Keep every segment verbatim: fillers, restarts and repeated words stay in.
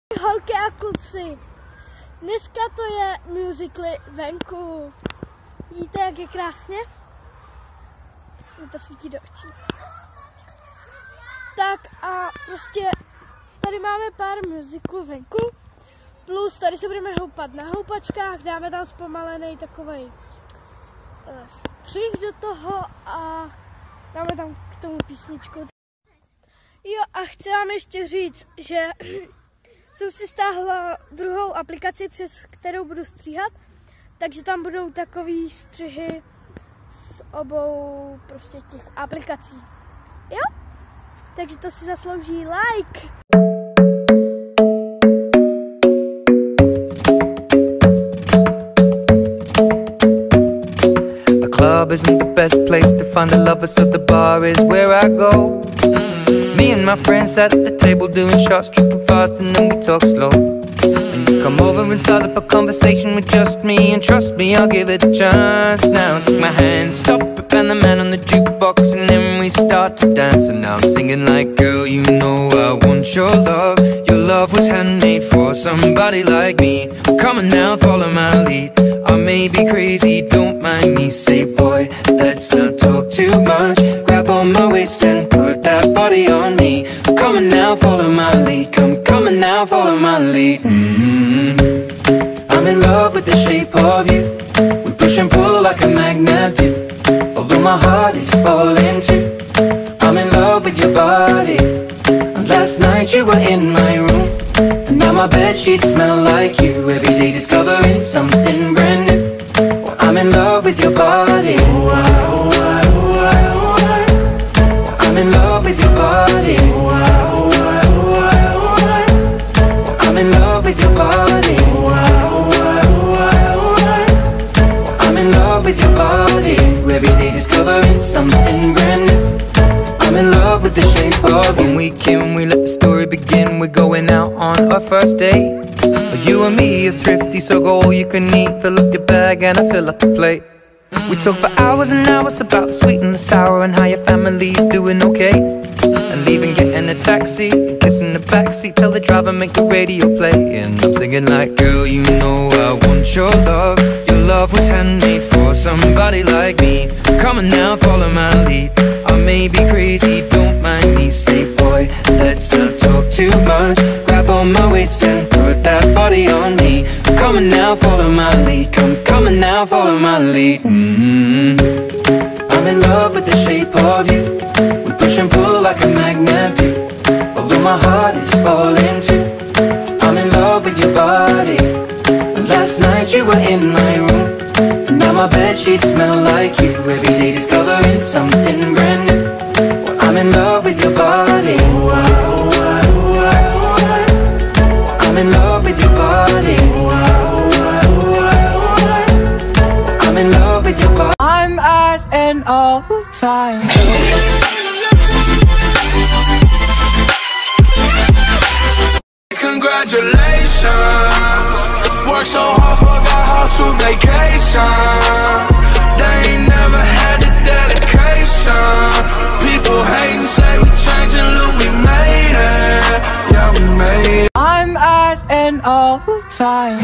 Holky a kluci, dneska to je musically venku. Vidíte, jak je krásně? Mě to svítí do očí. Tak a prostě tady máme pár musicalů venku. Plus tady se budeme houpat na houpačkách, dáme tam zpomalený takovej uh, střih do toho a dáme tam k tomu písničku. Jo, a chci vám ještě říct, že jsem si stáhla druhou aplikaci, přes kterou budu stříhat, takže tam budou takový střihy z obou prostě těch aplikací. Jo? Takže to si zaslouží like. The club isn't the best place to find the lovers, so the bar is where I go. Me and my friends at the table doing shots, tripping fast, and then we talk slow. And you come over and start up a conversation with just me, and trust me, I'll give it a chance. Now take my hand, stop it, and the man on the jukebox, and then we start to dance. And now I'm singing like, girl, you know I want your love. Your love was handmade for somebody like me. Come on now, follow my lead. I may be crazy, don't mind me. Say, boy, let's not talk too much. Grab on my waist and put that body on me. Come on now, follow my lead. Come, come on now, follow my lead. Mm-hmm. I'm in love with the shape of you. We push and pull like a magnet do. Although my heart is falling too. I'm in love with your body. And last night you were in my room, and now my bedsheets smell like you. Every day discovering something brand new. Well, I'm in love with your body. Oh, I, oh, I, oh, I, oh, I. Well, I'm in love with your body. Oh, I, oh, I, oh, I, oh, I. Well, I'm in love with your body. Oh, I, oh, I, oh, I, oh, I. Well, I'm in love with your body. Every day discovering something brand new. I'm in love with the shape of you. When we came, we let the story begin. We're going out on our first date. You and me are thrifty, so go all you can eat. Fill up your bag and I fill up the plate. We talk for hours and hours about the sweet and the sour, and how your family's doing okay. And leaving, getting a taxi, kissing the backseat, tell the driver make the radio play. And I'm singing like, girl, you know I want your love. Your love was handmade for somebody like me. Come on now, follow my lead. I may be crazy, don't mind me. Say, boy, let's not talk too much. Grab on my waist and put that body on me. Come on now, follow my lead. Come, come on now, follow my lead. Mm-hmm. I'm in love with the shape of you. We push and pull like a magnet do. Although my heart is falling too. I'm in love with your body. Last night you were in my room, and now my bedsheets smell like you. Every day discovering something brand new. Well, I'm in love with your body. Oh, I, oh, I, oh, I, oh, I. Well, I'm in love with your body. Oh, I, oh, I, oh, I, oh, I. Well, I'm in love with your body. I'm at an all-time Congratulations. Worked so hard, forgot how to vacation. They ain't never had the dedication. People hate and say we changing, look, we made it. Yeah, we made it. I'm at an all-time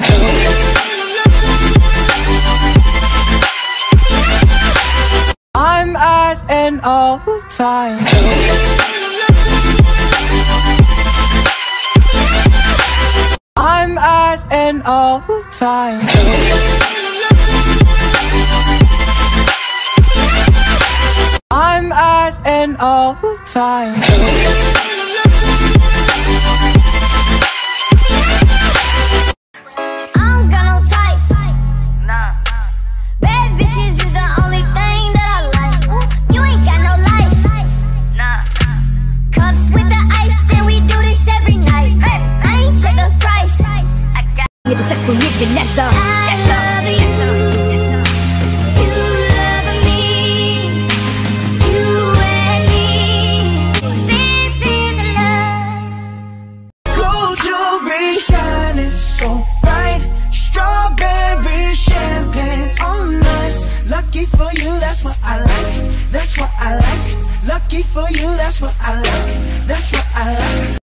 I'm at an all-time I'm at an all-time I'm at an all-time I don't got no type. Nah. Bad bitches is the only thing that I like. You ain't got no life. Nah. Cups with the ice and we do this every night. I ain't check the price. I got Nie to coś tu nigdy nie zda. I love you. You love me. You and me. This is love. Gold jewelry shining so bright. Strawberry champagne on us. Lucky for you, that's what I like. That's what I like. Lucky for you, that's what I like. That's what I like.